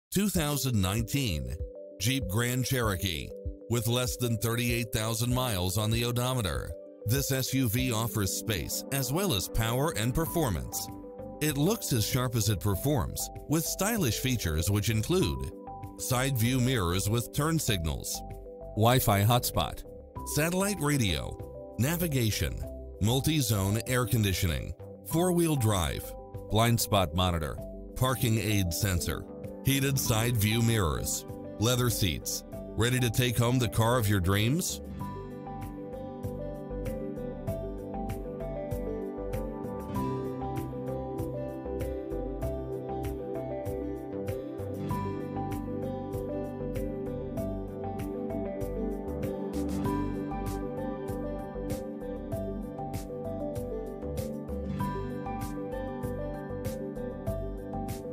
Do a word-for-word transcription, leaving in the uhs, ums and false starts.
two thousand nineteen Jeep Grand Cherokee. With less than thirty-eight thousand miles on the odometer, this S U V offers space as well as power and performance. It looks as sharp as it performs, with stylish features which include side view mirrors with turn signals, Wi-Fi hotspot, satellite radio, navigation, multi-zone air conditioning, four-wheel drive, blind spot monitor, parking aid sensor, heated side view mirrors, leather seats. Ready to take home the car of your dreams?